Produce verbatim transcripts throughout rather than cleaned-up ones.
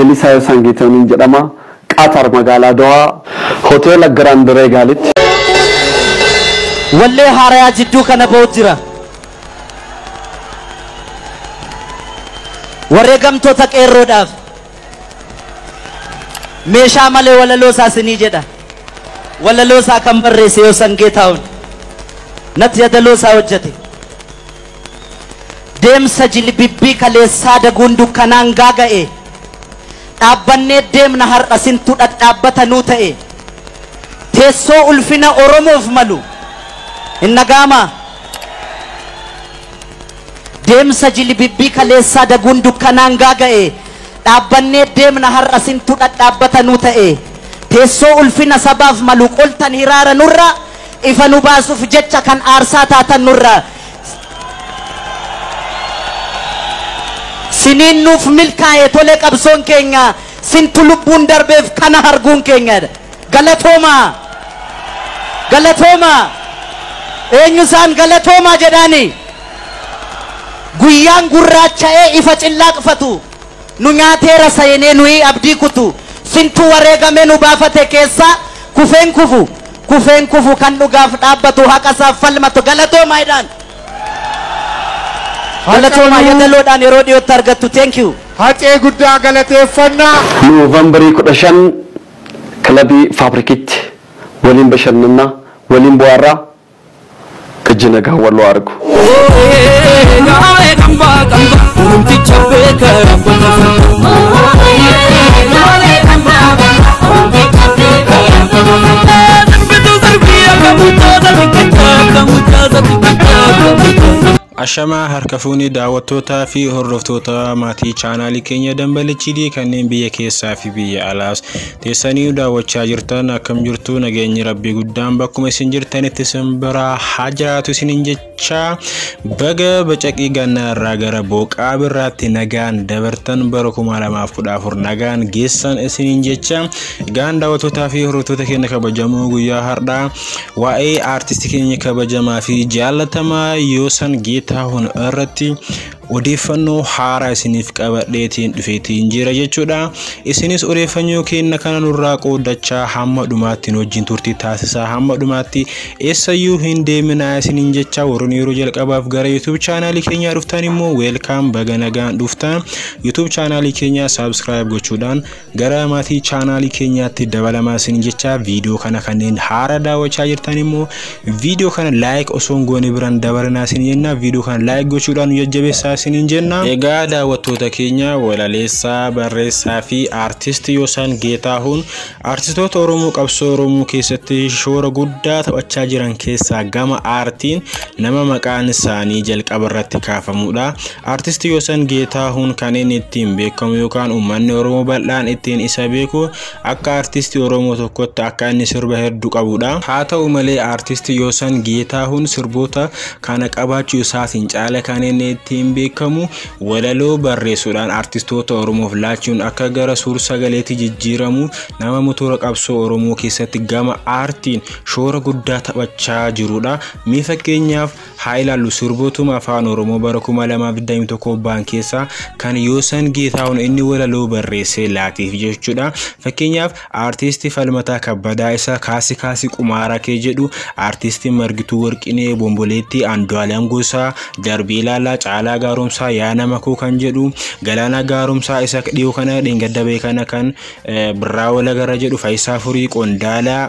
Lalisaa Yoosan Geetahuun jedhama. Qatar magaalaa Dawaa hoteela Grand Regaalitti. Wallee haarayaa jidduu kana ba'u jira. Wareegamtoota qeerroodhaaf meeshaa malee walaloo isaa sinii jedha. Walaloo isaa kan barreesse Yoosan Geetahuun natti yaadaloo isaa hojjete. Deemsa jilbibbii kaleessaa daguun dukkanaan gaaga'e dhaabbannee deemna har'a sintu dhadhaabbata nuu ta'e teessoo ulfina Oromoof malu hin nagaama. Deemsa jilbibbii kaleessaa daguun dukkanaan gaaga'e dhaabbannee deemna har'a sintu dhadhaabbata nuu ta'e teessoo ulfina sabaaf malu qoltan hiraara nurra ifa nu baasuuf jecha kan aarsaa taatan nurra. Siniin nuuf milkaa'e tole qabsoon keenya sintu lubbuun darbeef kana harguun keenya. Galatooma galatooma eenyu isaan galatooma jedhaani. Guyyaan gurraacha'ee ifa cillaaqfatu nu nyaateera sayinee nuyi abdii kutu sintu wareegame nu baafate keessa kufeen kufu kufeen kufu kan dhugaaf dhaabbatu haqasaaf falmatu galatooma jedhaan. Galatooma yadaloodhaan yeroo dhiyootti argattu. Thank you. Hacee guddaa galateeffannaa. Noovembarii kudha shan kilabii Faabrikiitti waliin bashannanaa waliin bu'aarraa Qijji Nagaa Walloo argu. Ashama harkafuuni daawwattoota fi hordoftoota maatii chaanaalii keenya Dambalichidii kanneen biyya keessaa fi biyya alaas teessanii daawwachaa jirtan akkam jirtu nageenyi Rabbii guddaan bakkuma isin jirtanitti isin bira haa jiraatu isiniin jecha baga bacaqii ganna irraa gara booqaa birraatti nagaan dabartan bara kuma lamaaf kudha afur nagaan geessan isiniin jecha gaan daawwattootaa fi hordoftoota keenya kabajamoo guyyaa har'aa waa'ee aartistii keenya kabajamaa fi jaallatamaa Yoosan Geetahuun irratti odeeffannoo haaraa isiniif qabadheetiin dhufeetiin jira jechuudha. Isinis odeeffannoo keenya kana nurraa qoodachaa hamma dhumaatti wajjin turtii taasisaa hamma dhumaatti eessayyuu hin deeminaa isiniin jecha warroon yeroo jalqabaaf gara YouTube chaanaalii keenyaa dhuftan immoo welcome baga nagaan dhuftan. YouTube chaanaalii keenyaa subscribe gochuudhaan gara maatii chaanaalii keenyaatti dabalamaa isiniin jecha viidiyoo kana kanneen haaraa daawwachaa jirtan immoo viidiyoo kana like osoo hin goone biraan dabalanaa isiniin jenna. Viidiyoo kana like gochuudhaan jajjabeessaa isiniin jenna. Egaa daawwattoota keenya walaleessaa barreessaa fi aartist Yoosan Geetahuun aartistoota Oromoo qabsoo Oromoo keessatti shoora guddaa taphachaa jiran keessaa gama aartiin nama maqaan isaanii jalqaba irratti kaafamudha. Aartist Yoosan Geetahuun kan inni ittiin beekamu yookaan uummanni Oromoo bal'aan ittiin isa beeku akka aartistii Oromoo tokkotti akka inni sirba hedduu qabudha. Haa ta'u malee aartist Yoosan Geetahuun sirboota kana qabaachuu isaatiin caala kan inni ittiin beekamu walaloo barreessuudhaan aartistoota Oromoof laachuun akka gara suur sagaleetti jijjiiramu nama motora qabsoo Oromoo keessatti gama aartiin shoora guddaa taphachaa jirudha. Mee fakkeenyaaf haa ilaallu sirbootuma afaan Oromoo bara kuma lamaaf digdamii tokko baan keessaa kan Yoosan Geetahuun inni walaloo barreessee laateef jechuudha. Fakkeenyaaf aartistii Falmataa Kabbadaa isa kaasi kaasi qumaara kee jedhu, aartistii Margituu Warqinee Bomboleetti, Andu'aalem Gosaa, Darbii Laalaa, Caalaa Gaaromsaa, yaa nama koo kan jedhu, Galaana Gaaromsaa isa dhiyoo kana dheengadda beekana kan Birraa Walagara jedhu, Faayisaa Furii Qondaalaa,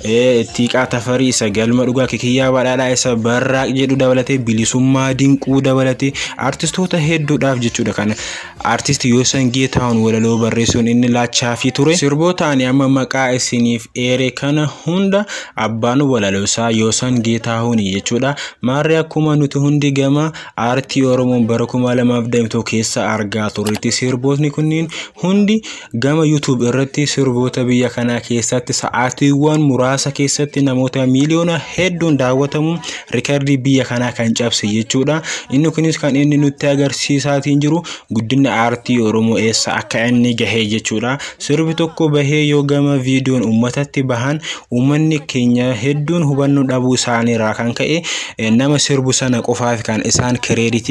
Tiiqaa Tafarii isa Galma Dhugaa, Kikiyyaa Badhaadhaa isa Barraaq jedhu dabalatee Bilisummaa Dinquu dabalatee aartistoota hedduudhaaf jechuudha. Kana aartist Yoosan Geetahuun walaloo barreessuun inni laachaa fi ture. Sirbootaan amma maqaa isiniif eere kana hunda abbaan walaloosaa Yoosan Geetahuun jechuudha. Maarree akkuma nuti hundi gama aartii Oromoo bara kuma lamaaf digdamii tokko keessa argaa turretti sirbootni kunniin hundi gama YouTube irratti sirboota biyya kanaa keessatti sa'aatiiwwan muraasa keessatti namoota miiliyoona hedduun daawwatamu rikardii biyya kanaa kan cabse jechuudha. Inni kunis kan inni nutti agarsiisaatiin jiru guddina aartii Oromoo eessa akka inni gahee jechuudha. Sirbi tokko bahee yoo gama viidiyoon uummatatti bahan uummanni keenya hedduun hubannoo dhabuu isaanii irraa kan ka'e nama sirbu sana qofaaf kan isaan kireeditii kennanii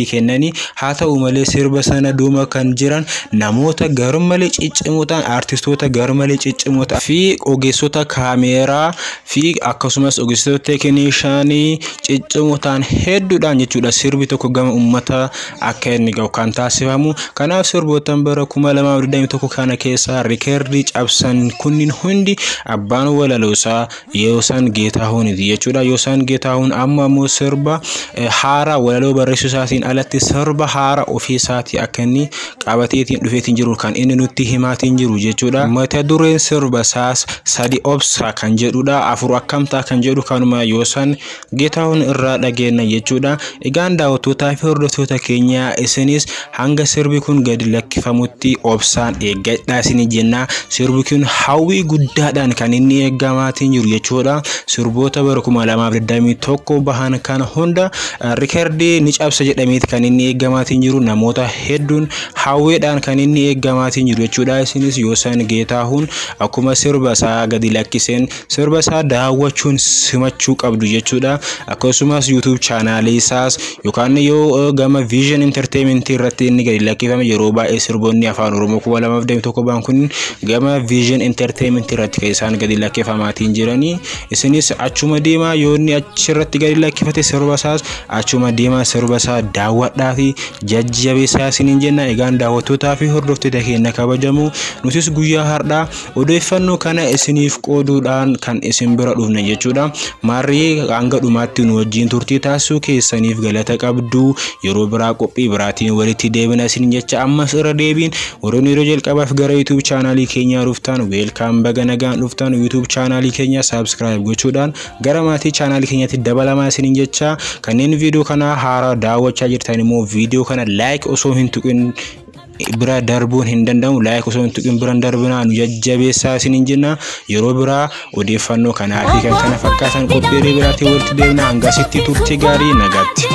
jiranii haa ta'u malee sirba sana duuma kan jiran namoota garmalee ciccimootaan artistoota garmalee ciccimootaa fi ogeessota kaameeraa fi akkasumas ogeessota teeknishaanii ciccimootaan hedduudhaan jechuudha sirbi tokko gama ummata akka inni gahu kan taasifamu. Kanaaf sirbootaan bara kuma lamaaf digdamii tokko kana keessa rikeerdii cabsan kunniin hundi abbaan walaloosaa Yoosan Geetaahuuniti jechuudha. Yoosan Geetaahuun amma immoo sirba haaraa walaloo barreessuu isaatiin alatti sirba haaraa ofii isaatii akka inni qabateetiin dhufeetiin jiru kan inni nutti himaatiin jiru jechuudha. Mata dureen sirba isaas sadi obsa kan jedhudha. Afur akkamtaa kan jedhu kanuma Yoosan Geetaahuun irraa dhageenya jechuudha. Egaan daawwattootaa fi hordoftoota keenya isinis hanga sirbi kun gadi lakkifamutti obsaan eeggadhaa isin jenna. Sirbi kun hawwii guddaadhaan kan inni eeggamaatiin jiru jechuudha. Sirboota bara kuma lamaaf digdamii tokko bahan kana hunda rikeerdii ni cabsa jedhameeti kan inni eeggamaatiin jiru. Namoota hedduun hawwiidhaan kan inni eeggamaatiin jiru jechuudha. Isinis Yoosan Geetaahuun akkuma sirba isaa gadi lakkiseen sirba isaa daawwachuun simachuu qabdu jechuudha. Akkasumas YouTube chaanaalii isaas yookaan yoo gama Vision Entertainment irratti inni gadi lakkifame yeroo baay'ee sirboonni afaan Oromoo kuma lamaaf digdamii tokko bahan kun gama Vision Entertainment irratti kan isaan gadi lakkifamaatiin jiranii. Isinis achuma deemaa yoo inni achirratti gadi lakkifate sirba isaas achuma deemaa sirba isaa daawwadhaa fi jajjabeessaa isiniin jenna. Egaan daawwattootaa fi hordoftoota keenya kabajamoo nutis guyyaa har'aa odeeffannoo kana isiniif qooduudhaan kan isin bira dhufne jechuudha. Maarree hanga dhumaatti nu wajjin turtii taasisuu keessaniif galata qabdu. Yeroo biraa qophii biraatiin walitti deebina isiniin jecha ammas irra deebiin warroonni yeroo jalqabaaf gara YouTube chaanaalii keenyaa dhuftan welcome baga nagaan dhuftan. YouTube chaanaalii keenya subscribe gochuudhaan gara maatii chaanaalii keenyaatti dabalamaa isiniin jecha kanneen viidiyoo kana haaraa daawwachaa jirtan immoo viidiyoo kana like osoo hin tuqin bira darbuun hin danda'amu. Like osoo hin tuqin bira darbinaa nu jajjabeessaa isiniin jenna. Yeroo biraa odeeffannoo kanaa fi kan kana fakkaatan qophii biraatiin walitti deebina. Hangasitti turtii gaarii nagaatti.